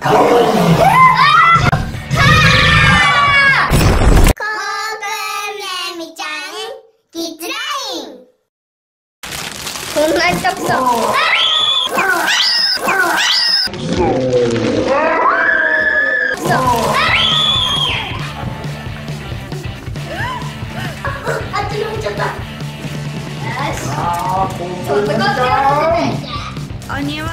こんなにたくさん。あっちに置いちゃった。よし。ちょっとこっちをお庭。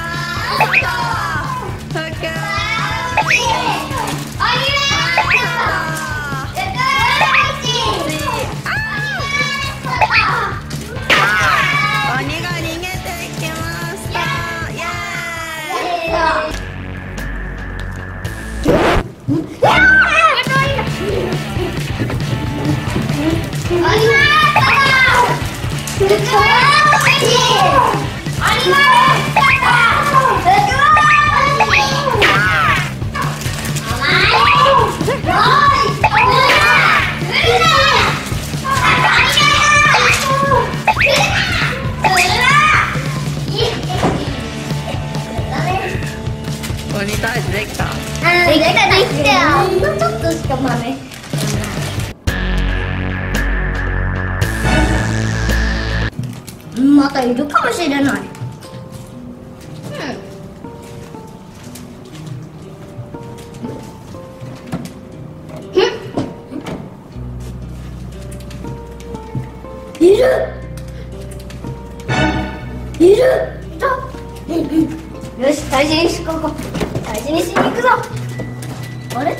鬼退治できた？ できたよ。ほんのちょっとしかまね。またいるかもしれない。いる。よし、大事にしこう。大事にしに行くぞ。あれ？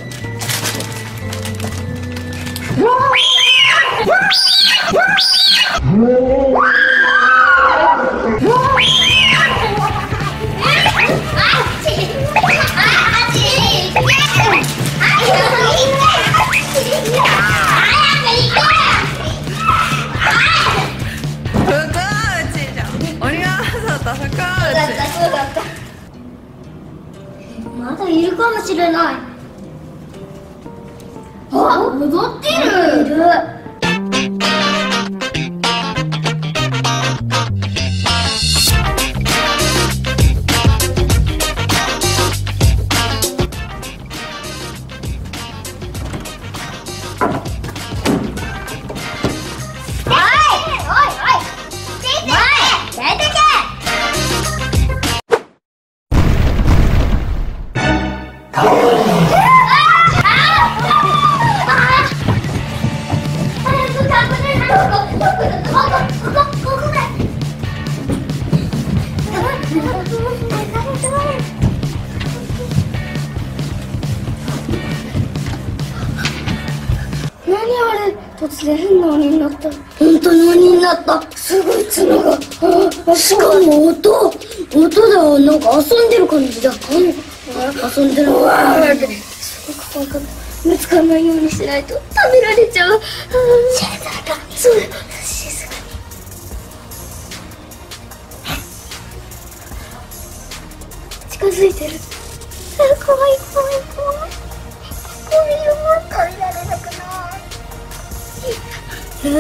まだいるかもしれない。あ、踊ってる。いる。何あれ、突然変な鬼になった。本当に鬼になった。すごい角が。しかも音でなんか遊んでる感じだ。遊んでる。すごく怖かった。見つからないようにしないと食べられちゃう。そう。静かに。近づいてる。怖い。食べられなくない。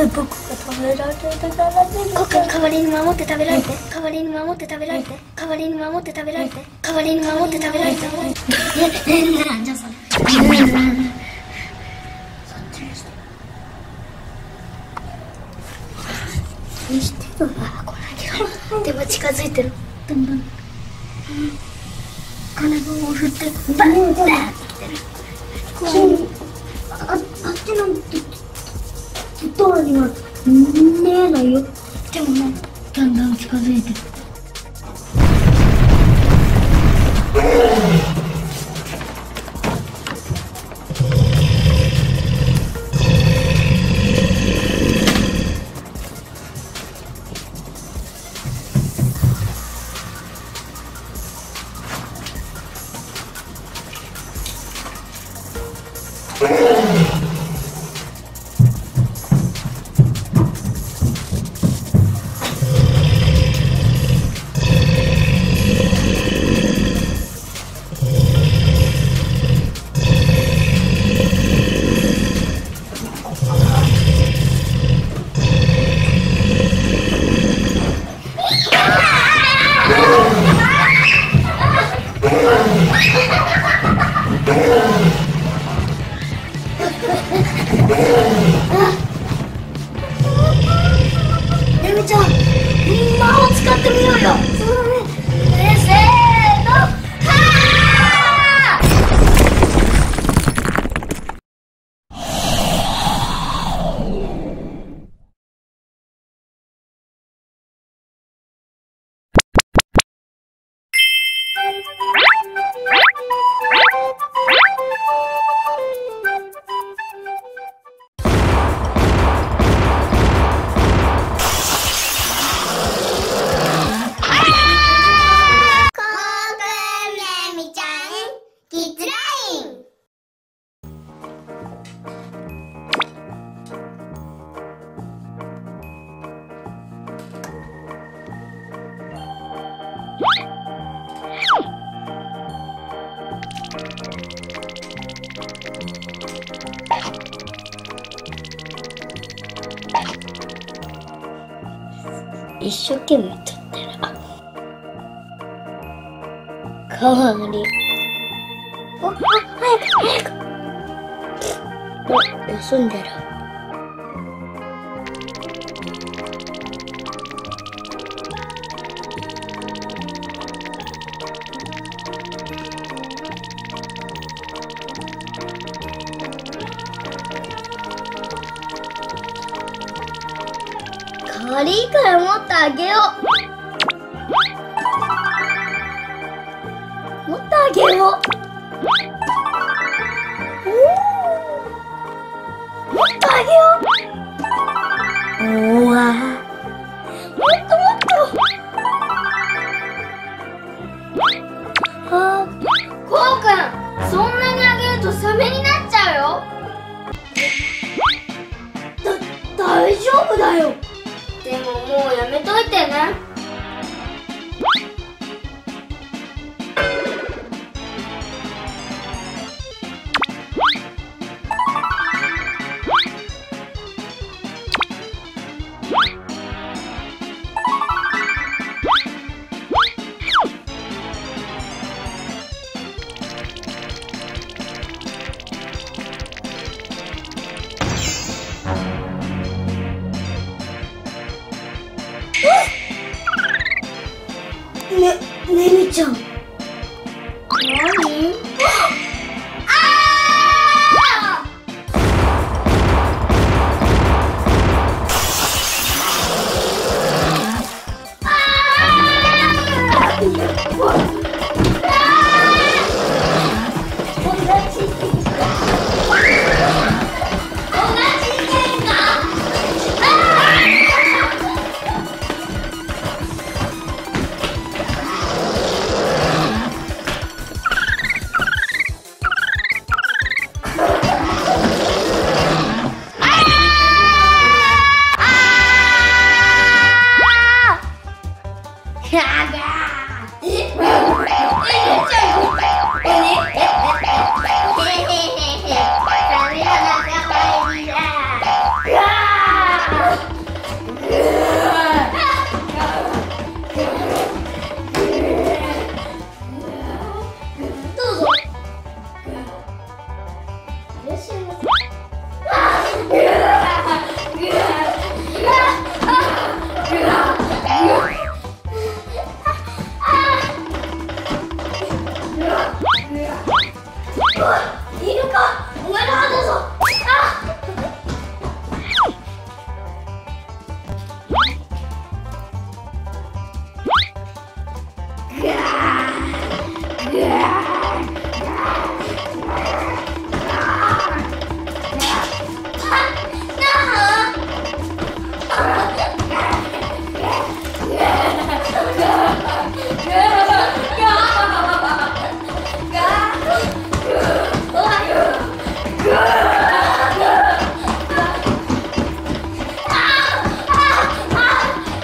僕が食べられるなら僕が代わりに守って食べられて、代わりに守って食べられて、代わりに守って食べられて、代わりに守って食べられて。なんじゃそれ。そっちにしてるな、これ。でも近づいてる。どんどん。金棒を振ってバンって来てる。あっちのドアには見えないよ。でもね、だんだん近づいてる。 ねみちゃん、魔法使ってみようよ。せーの、は一生懸命撮ってる。かわり。早く早く。休んでる。軽いから持ってあげよう。持ってあげよう。持ってあげよう。うわ。もっともっと。こうくん、そんなにあげるとサメになっちゃうよ。大丈夫だよ。でももうやめといてね。ねみちゃん。何？いるか、お前の歯だぞ。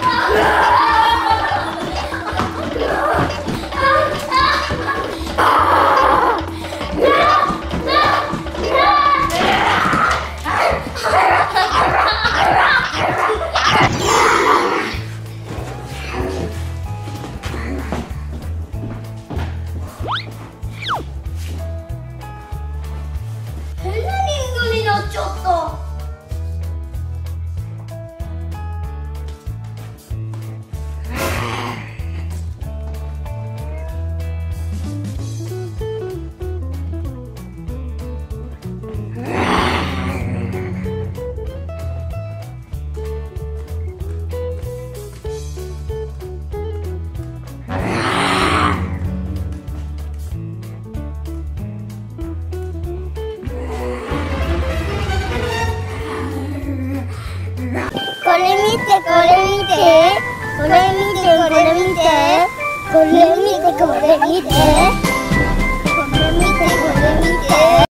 あこれ見てこれ見て